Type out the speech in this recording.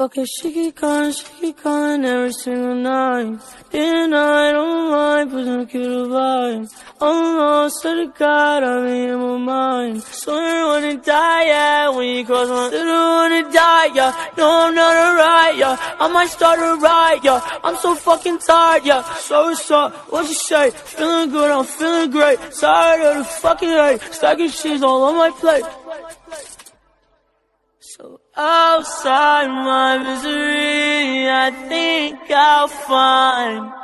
Okay, she keep calling every single night. And I don't mind pushing a cute vibe. Almost to the God, I'm in my mind. So you wanna die, yeah, when you cross my little wanna die, yeah. No, I'm not alright, yeah. I might start a riot, yeah. I'm so fucking tired, yeah. So what's up? What you say? Feeling good, I'm feeling great. Tired of the fucking hate. Stacking cheese all on my plate. So outside my misery, I think I'll find